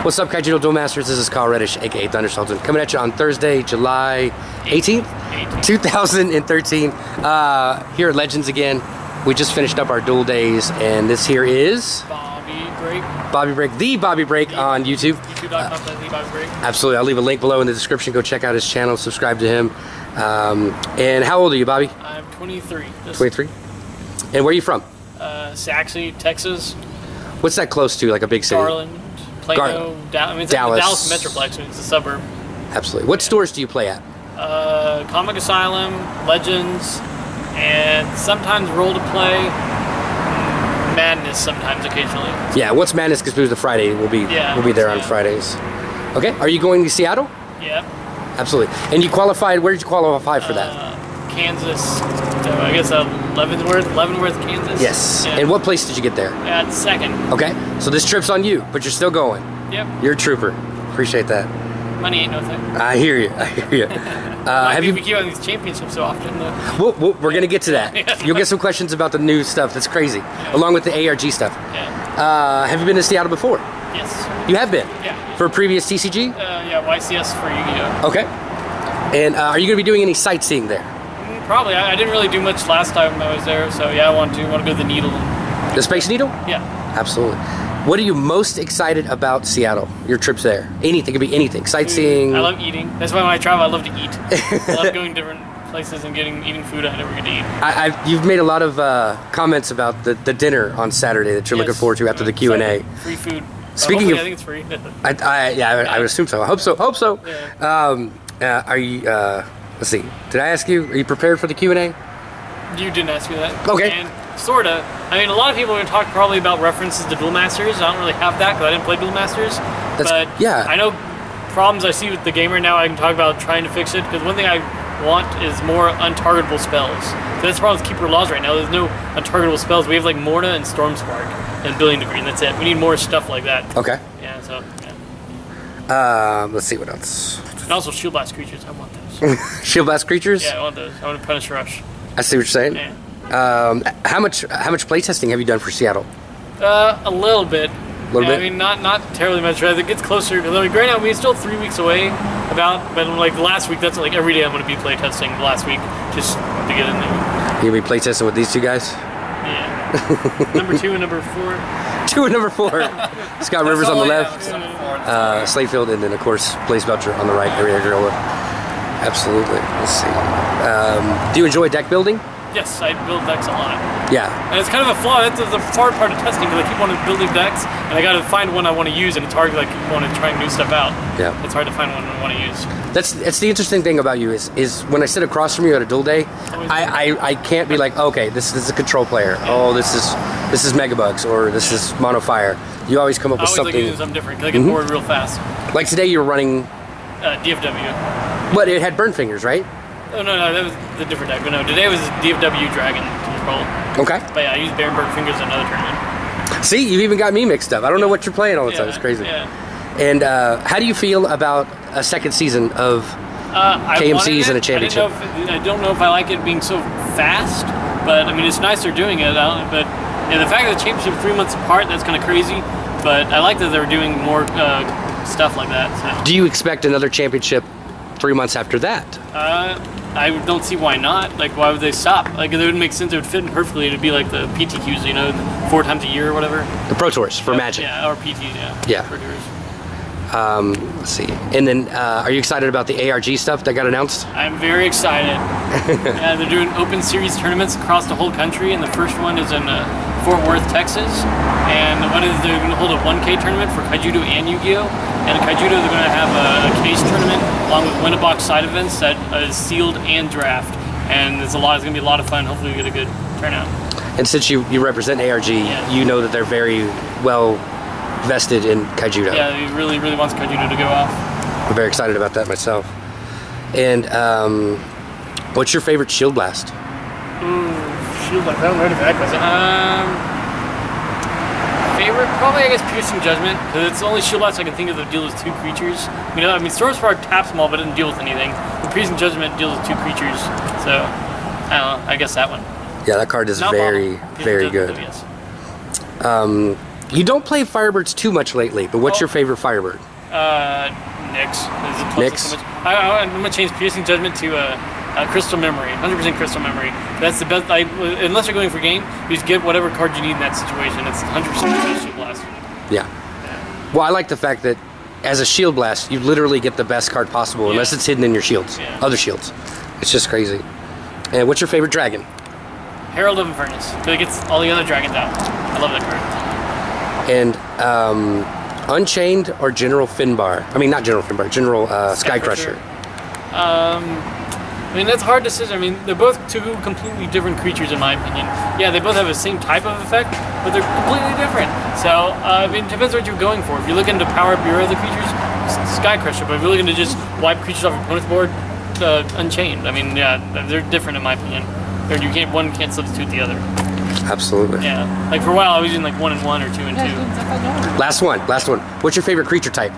What's up, Kaijudo Duel Masters? This is Carl Reddish, aka Thunder Sultan, coming at you on Thursday, July 18th, 2013. Here at Legends again. We just finished up our duel days, and this here is Bobby Break, the Bobby Break on YouTube. YouTube.com/the Bobby Break. Absolutely. I'll leave a link below in the description. Go check out his channel, subscribe to him. And how old are you, Bobby? I'm 23. 23. And where are you from? Saxony, Texas. What's that close to? Like a big city? Garland, Plano, it's Dallas. Dallas Metroplex. It's a suburb. Absolutely. What stores do you play at? Comic Asylum, Legends, and sometimes Roll to Play. Madness sometimes, occasionally. Yeah, what's Madness? Because it was the Friday. We'll be there on Fridays. Okay. Are you going to Seattle? Yeah. Absolutely. And you qualified. Where did you qualify for that? Kansas. I guess Leavenworth, Kansas. Yes. Yeah. And what place did you get there? At second. Okay. So this trip's on you, but you're still going. Yep. You're a trooper. Appreciate that. Money ain't no thing. I hear you. I hear you. Have you keep on these championships so often, though? We're gonna get to that. You'll get some questions about the new stuff. That's crazy, along with the ARG stuff. Yeah. Have you been to Seattle before? Yes. You have been. Yeah. For a previous TCG? Yeah, YCS for Yu-Gi-Oh. Okay. And are you gonna be doing any sightseeing there? Probably. I didn't really do much last time I was there, so yeah, I want to go to the Needle. The Space Needle? Yeah. Absolutely. What are you most excited about Seattle? Your trips there? Anything, it could be anything. Sightseeing. I love eating. That's why when I travel, I love to eat. I love going to different places and eating food I never get to eat. You've made a lot of comments about the dinner on Saturday that you're looking forward to after the Q&A. Free food. Speaking of, I think it's free. I would assume so. I hope so. Hope so. Yeah. Are you? Let's see. Did I ask you? Are you prepared for the Q&A? You didn't ask me that. Okay. And sorta. I mean, a lot of people are going to talk probably about references to Duel Masters. I don't really have that because I didn't play Duel Masters. But yeah. I know problems I see with the game right now. I can talk about trying to fix it, because one thing I want is more untargetable spells. So that's the problem with Keeper Laws right now. There's no untargetable spells. We have like Morna and Storm Spark and Billion Degree, and that's it. We need more stuff like that. Okay. Yeah. So. Yeah. Let's see what else. And also Shield Blast creatures. I want those. Shield Blast creatures? Yeah, I want those. I want to Punish Rush. I see what you're saying. Yeah. How much playtesting have you done for Seattle? A little bit. Bit? I mean, not terribly much. I think it's closer. Like right now, we're still 3 weeks away. But like the last week, that's like every day I'm going to be playtesting. The last week, just to get in there. You gonna be playtesting with these two guys? Yeah. Number 2 and number 4. 2 and number 4. Scott Rivers on the left. Slatefield, and then of course Blaze Belcher on the right. Area Gorilla. Absolutely. Let's see. Do you enjoy deck building? Yes, I build decks a lot. Yeah. And it's kind of a flaw. That's the hard part of testing, because I keep wanting building decks, and I got to find one I want to use, and it's hard because I keep wanting to try new stuff out. Yeah. It's hard to find one I want to use. That's the interesting thing about you is when I sit across from you at a duel day, I can't be like, okay, this is a control player. Yeah. Oh, this is Megabugs, or this is Mono Fire. You always come up with something. I always like using something different because I get bored real fast. Like today, you were running DFW. But it had burn fingers, right? Oh, no, that was the different deck. But no, today was DFW Dragon Control. Okay. But yeah, I used Baronburg Fingers in another tournament. See, you even got me mixed up. I don't know what you're playing all the time. It's crazy. Yeah. And how do you feel about a second season of KMCs and a championship? I don't know if I like it being so fast, but I mean, it's nice they're doing it. But the fact that the championship 3 months apart, that's kind of crazy. But I like that they're doing more stuff like that. So. Do you expect another championship 3 months after that? I don't see why not. Like, why would they stop? Like, it would make sense. It would fit in perfectly. It'd be like the PTQs, you know, 4 times a year or whatever. The Pro Tours for Magic. Yeah, or PT, yeah. Pro Tours. Let's see. And then, are you excited about the ARG stuff that got announced? I'm very excited. Yeah, they're doing open series tournaments across the whole country, and the first one is in Fort Worth, Texas. And they're going to hold a 1K tournament for Kaijudo and Yu-Gi-Oh! And at Kaijudo, they're going to have a case tournament along with win-a-box side events that is sealed and draft. And it's going to be a lot of fun. Hopefully we get a good turnout. And since you represent ARG, you know that they're very well vested in Kaijudo. Yeah, he really, really wants Kaijudo to go off. I'm very excited about that myself. And what's your favorite Shield Blast? Shield Blast, I don't know if that question. Favorite, probably I guess Piercing Judgment, because it's the only Shield Blast I can think of that deals with 2 creatures. I mean Storm Spark taps them all, but it doesn't deal with anything. The Piercing Judgment deals with 2 creatures, so I don't know. I guess that one. Yeah, that card is very, very good. Yes. You don't play Firebirds too much lately, but what's your favorite Firebird? Nyx. Nyx? I'm going to change Piercing Judgment to Crystal Memory. 100% Crystal Memory. That's the best. Unless you're going for game, you just get whatever card you need in that situation. It's 100% Shield Blast. Yeah. Well, I like the fact that as a Shield Blast, you literally get the best card possible, unless it's hidden in your shields, other shields. It's just crazy. And what's your favorite dragon? Herald of Infernus. Because it gets all the other dragons out. I love that card. And Unchained or General Finbar? I mean, not General Finbar, General Skycrusher. I mean, that's a hard decision. I mean, they're both two completely different creatures in my opinion. Yeah, they both have the same type of effect, but they're completely different. So, I mean, it depends what you're going for. If you're looking to power up your other creatures, Skycrusher. But if you're looking to just wipe creatures off your opponent's board, Unchained. I mean, yeah, they're different in my opinion. One can't substitute the other. Absolutely. Yeah. Like for a while, I was using like 1 and 1 or 2 and 2. Last one. What's your favorite creature type?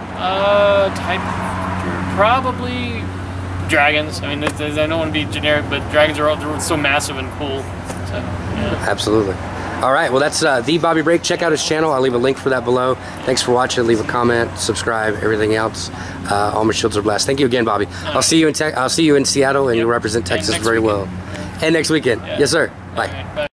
Probably dragons. I mean, I don't want to be generic, but dragons they're so massive and cool. So, yeah. Absolutely. All right. Well, that's the Bobby Break. Check out his channel. I'll leave a link for that below. Thanks for watching. Leave a comment, subscribe, everything else. All my shields are blessed. Thank you again, Bobby. I'll see you in Seattle, and you represent Texas very well. And next weekend. Yes, sir. Bye.